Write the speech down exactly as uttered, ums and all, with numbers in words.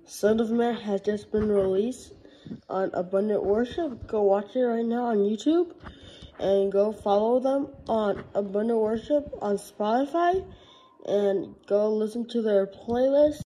Son of Man has just been released on Abundant Worship. Go watch it right now on YouTube. And go follow them on Abundant Worship on Spotify. And go listen to their playlist.